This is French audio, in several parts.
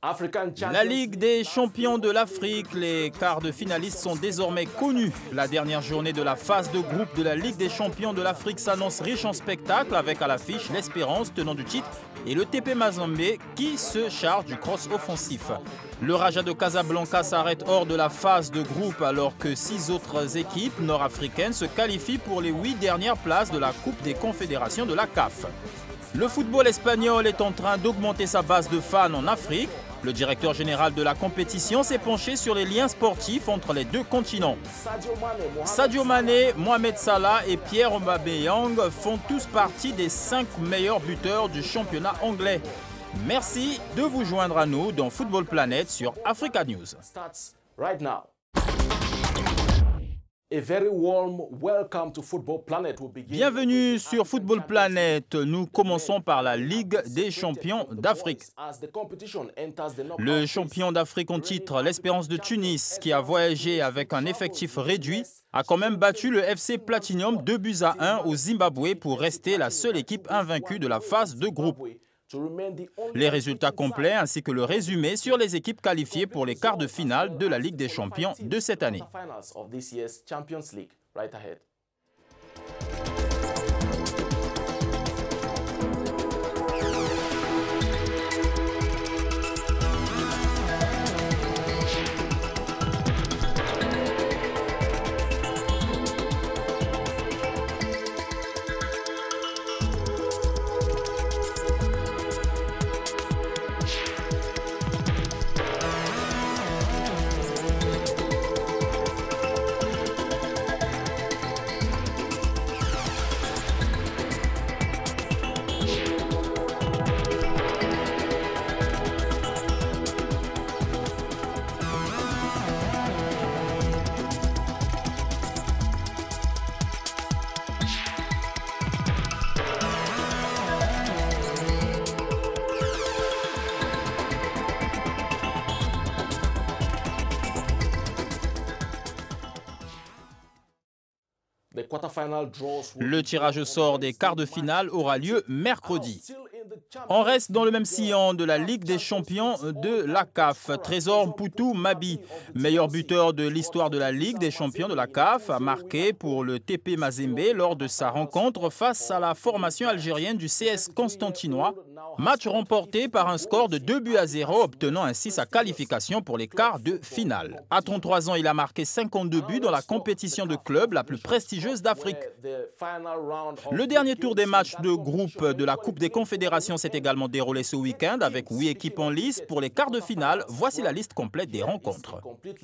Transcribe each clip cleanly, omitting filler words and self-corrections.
La Ligue des champions de l'Afrique, les quarts de finalistes sont désormais connus. La dernière journée de la phase de groupe de la Ligue des champions de l'Afrique s'annonce riche en spectacles avec à l'affiche l'Espérance, tenant du titre, et le TP Mazembe qui se charge du cross offensif. Le Raja de Casablanca s'arrête hors de la phase de groupe alors que 6 autres équipes nord-africaines se qualifient pour les 8 dernières places de la Coupe des Confédérations de la CAF. Le football espagnol est en train d'augmenter sa base de fans en Afrique. Le directeur général de la compétition s'est penché sur les liens sportifs entre les deux continents. Sadio Mané, Mohamed Salah et Pierre Aubameyang font tous partie des 5 meilleurs buteurs du championnat anglais. Merci de vous joindre à nous dans Football Planet sur Africa News. Bienvenue sur Football Planet. Nous commençons par la Ligue des champions d'Afrique. Le champion d'Afrique en titre, l'Espérance de Tunis, qui a voyagé avec un effectif réduit, a quand même battu le FC Platinum 2-1 au Zimbabwe pour rester la seule équipe invaincue de la phase de groupe. Les résultats complets ainsi que le résumé sur les équipes qualifiées pour les quarts de finale de la Ligue des champions de cette année. Le tirage au sort des quarts de finale aura lieu mercredi. On reste dans le même sillon de la Ligue des champions de la CAF. Trésor Mputu Mabi, meilleur buteur de l'histoire de la Ligue des champions de la CAF, a marqué pour le TP Mazembe lors de sa rencontre face à la formation algérienne du CS Constantinois. Match remporté par un score de 2-0, obtenant ainsi sa qualification pour les quarts de finale. À 33 ans, il a marqué 52 buts dans la compétition de club la plus prestigieuse d'Afrique. Le dernier tour des matchs de groupe de la Coupe des Confédérations s'est également déroulé ce week-end avec 8 équipes en lice pour les quarts de finale. Voici la liste complète des rencontres.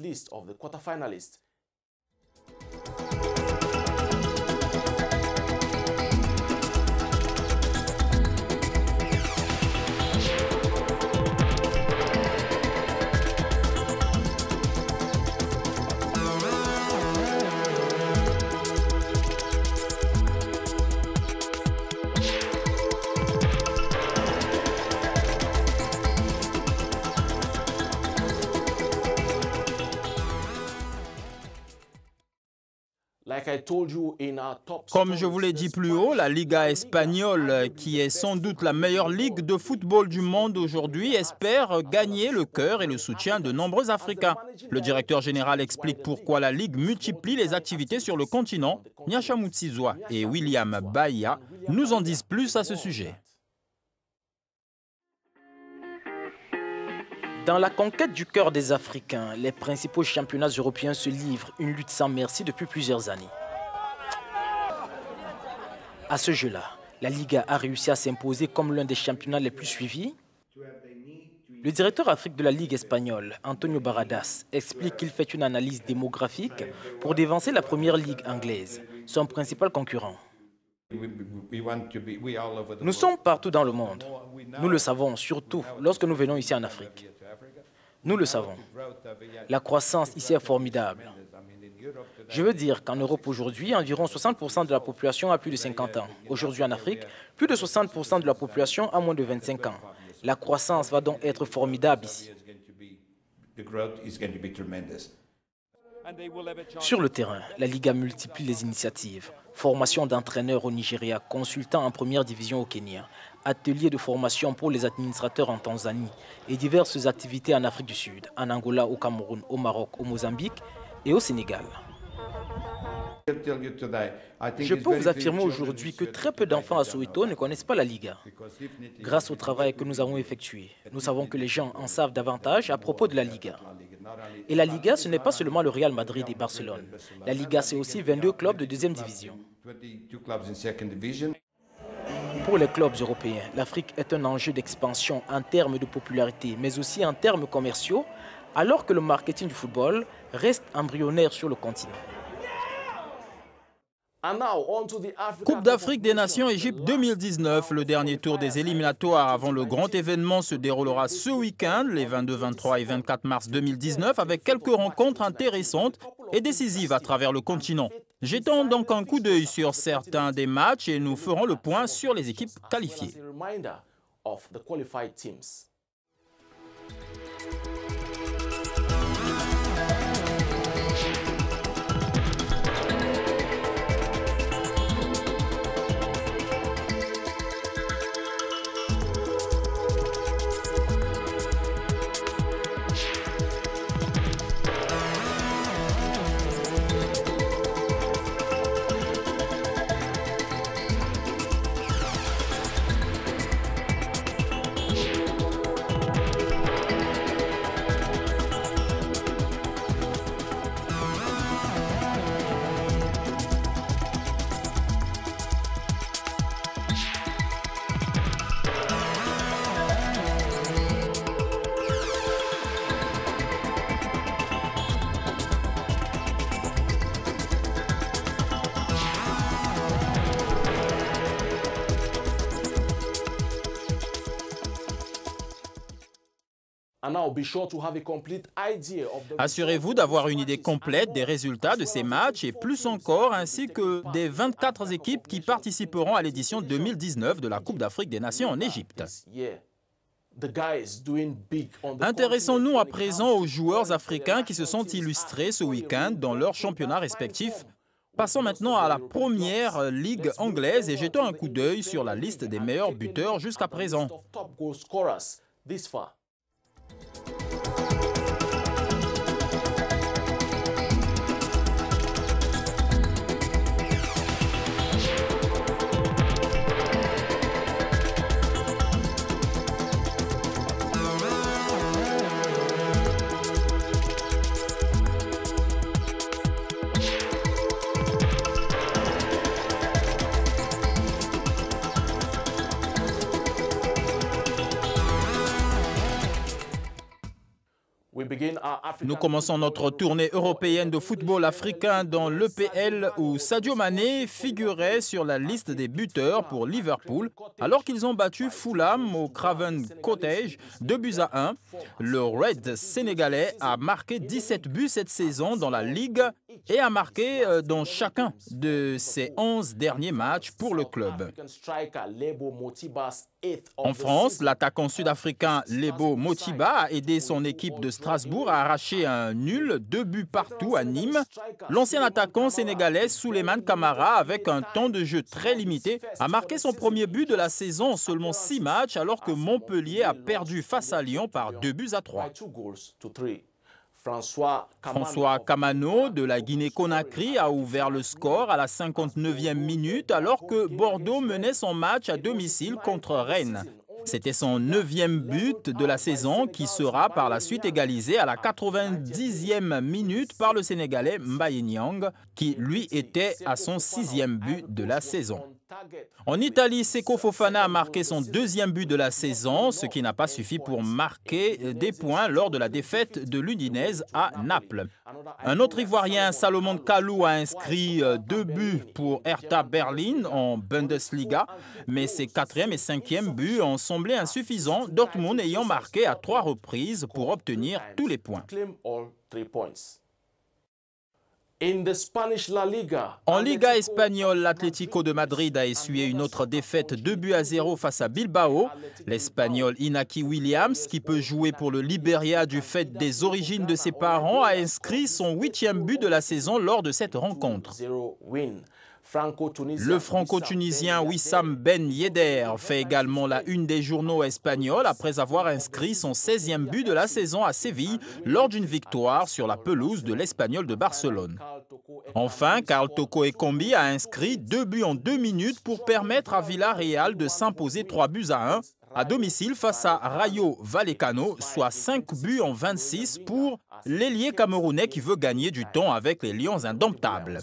Comme je vous l'ai dit plus haut, la Liga espagnole, qui est sans doute la meilleure ligue de football du monde aujourd'hui, espère gagner le cœur et le soutien de nombreux Africains. Le directeur général explique pourquoi la Ligue multiplie les activités sur le continent. Nyacha Mutsizwa et William Bahia nous en disent plus à ce sujet. Dans la conquête du cœur des Africains, les principaux championnats européens se livrent une lutte sans merci depuis plusieurs années. À ce jeu-là, la Liga a réussi à s'imposer comme l'un des championnats les plus suivis. Le directeur Afrique de la Ligue espagnole, Antonio Barradas, explique qu'il fait une analyse démographique pour dévancer la première ligue anglaise, son principal concurrent. Nous sommes partout dans le monde. Nous le savons, surtout lorsque nous venons ici en Afrique. Nous le savons. La croissance ici est formidable. Je veux dire qu'en Europe aujourd'hui, environ 60% de la population a plus de 50 ans. Aujourd'hui en Afrique, plus de 60% de la population a moins de 25 ans. La croissance va donc être formidable ici. Sur le terrain, la Liga multiplie les initiatives. Formation d'entraîneurs au Nigeria, consultants en première division au Kenya, ateliers de formation pour les administrateurs en Tanzanie et diverses activités en Afrique du Sud, en Angola, au Cameroun, au Maroc, au Mozambique et au Sénégal. Je peux vous affirmer aujourd'hui que très peu d'enfants à Soweto ne connaissent pas la Liga. Grâce au travail que nous avons effectué, nous savons que les gens en savent davantage à propos de la Liga. Et la Liga, ce n'est pas seulement le Real Madrid et Barcelone. La Liga, c'est aussi 22 clubs de deuxième division. Pour les clubs européens, l'Afrique est un enjeu d'expansion en termes de popularité, mais aussi en termes commerciaux, alors que le marketing du football reste embryonnaire sur le continent. Coupe d'Afrique des Nations Égypte 2019, le dernier tour des éliminatoires avant le grand événement se déroulera ce week-end, les 22, 23 et 24 mars 2019, avec quelques rencontres intéressantes et décisives à travers le continent. Jetons donc un coup d'œil sur certains des matchs et nous ferons le point sur les équipes qualifiées. Assurez-vous d'avoir une idée complète des résultats de ces matchs et plus encore, ainsi que des 24 équipes qui participeront à l'édition 2019 de la Coupe d'Afrique des Nations en Égypte. Intéressons-nous à présent aux joueurs africains qui se sont illustrés ce week-end dans leurs championnats respectifs. Passons maintenant à la première ligue anglaise et jetons un coup d'œil sur la liste des meilleurs buteurs jusqu'à présent. Nous commençons notre tournée européenne de football africain dans l'EPL où Sadio Mané figurait sur la liste des buteurs pour Liverpool alors qu'ils ont battu Fulham au Craven Cottage 2-1. Le Red sénégalais a marqué 17 buts cette saison dans la Ligue et a marqué dans chacun de ses 11 derniers matchs pour le club. En France, l'attaquant sud-africain Lebo Motiba a aidé son équipe de Strasbourg à arracher un nul, 2 buts partout à Nîmes. L'ancien attaquant sénégalais Souleymane Camara, avec un temps de jeu très limité, a marqué son premier but de la saison en seulement 6 matchs alors que Montpellier a perdu face à Lyon par 2-3. François Kamano de la Guinée-Conakry a ouvert le score à la 59e minute alors que Bordeaux menait son match à domicile contre Rennes. C'était son 9e but de la saison qui sera par la suite égalisé à la 90e minute par le Sénégalais Mbaye Niang qui lui était à son 6e but de la saison. En Italie, Seko Fofana a marqué son 2e but de la saison, ce qui n'a pas suffi pour marquer des points lors de la défaite de l'Udinese à Naples. Un autre Ivoirien, Salomon Kalou, a inscrit 2 buts pour Hertha Berlin en Bundesliga, mais ses 4e et 5e buts ont semblé insuffisants, Dortmund ayant marqué à 3 reprises pour obtenir tous les points. En Liga espagnole, l'Atlético de Madrid a essuyé une autre défaite 2-0 face à Bilbao. L'Espagnol Inaki Williams, qui peut jouer pour le Liberia du fait des origines de ses parents, a inscrit son 8e but de la saison lors de cette rencontre. Le franco-tunisien Wissam Ben Yedder fait également la une des journaux espagnols après avoir inscrit son 16e but de la saison à Séville lors d'une victoire sur la pelouse de l'Espagnol de Barcelone. Enfin, Karl Toko Ekambi a inscrit 2 buts en 2 minutes pour permettre à Villarreal de s'imposer 3-1 à domicile face à Rayo Vallecano, soit 5 buts en 26 pour l'ailier camerounais qui veut gagner du temps avec les Lions indomptables.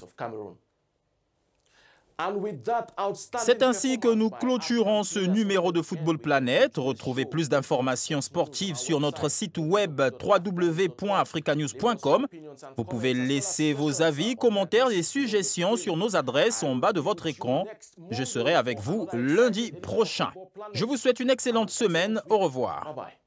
C'est ainsi que nous clôturons ce numéro de Football Planet. Retrouvez plus d'informations sportives sur notre site web www.africanews.com. Vous pouvez laisser vos avis, commentaires et suggestions sur nos adresses en bas de votre écran. Je serai avec vous lundi prochain. Je vous souhaite une excellente semaine. Au revoir.